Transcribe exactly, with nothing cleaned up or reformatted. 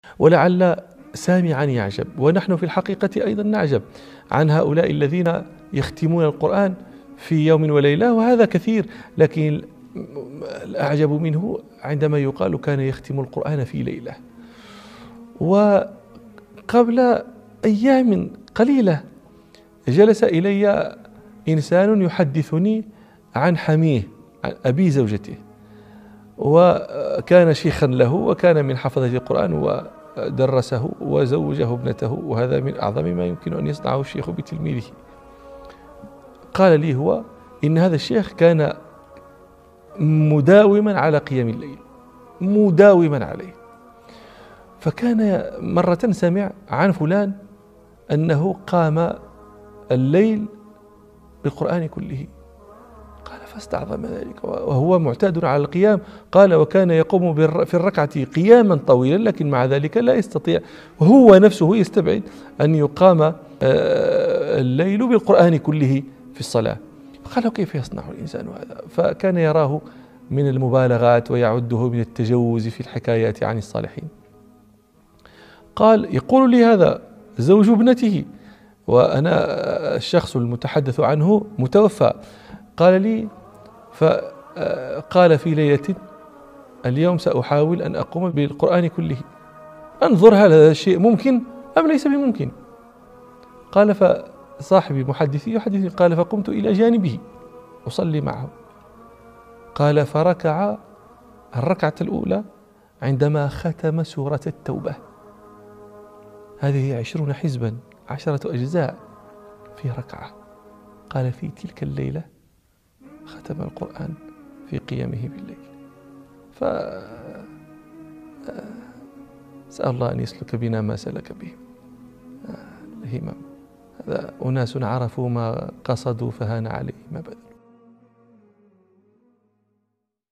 ولعل سامعا يعجب، ونحن في الحقيقة أيضا نعجب عن هؤلاء الذين يختمون القرآن في يوم وليلة، وهذا كثير، لكن الأعجب منه عندما يقال كان يختم القرآن في ليلة. وقبل أيام قليلة جلس إلي إنسان يحدثني عن حميه، عن أبي زوجته، وكان شيخا له وكان من حفظة القرآن ودرسه وزوجه ابنته، وهذا من أعظم ما يمكن أن يصنعه الشيخ بتلميذه. قال لي هو إن هذا الشيخ كان مداوما على قيام الليل، مداوما عليه. فكان مرة سمع عن فلان أنه قام الليل بالقرآن كله، قال فاستعظم ذلك وهو معتاد على القيام. قال وكان يقوم في الركعة قياما طويلا، لكن مع ذلك لا يستطيع، وهو نفسه يستبعد أن يقام الليل بالقرآن كله في الصلاة. قال كيف يصنع الإنسان هذا؟ فكان يراه من المبالغات ويعده من التجوز في الحكايات عن الصالحين. قال يقول لي هذا زوج ابنته، وأنا الشخص المتحدث عنه متوفى. قال لي فقال في ليلة اليوم سأحاول أن أقوم بالقرآن كله، أنظر هل هذا الشيء ممكن أم ليس بممكن. قال فصاحبي محدثي يحدثني، قال فقمت إلى جانبه أصلي معه. قال فركع الركعة الأولى عندما ختم سورة التوبة، هذه عشرون حزبا، عشرة أجزاء في ركعة. قال في تلك الليلة ختم القرآن في قيامه بالليل. ف سأل الله أن يسلك بنا ما سلك به الهمم. هذا أناس عرفوا ما قصدوا فهان عليهم أبدا.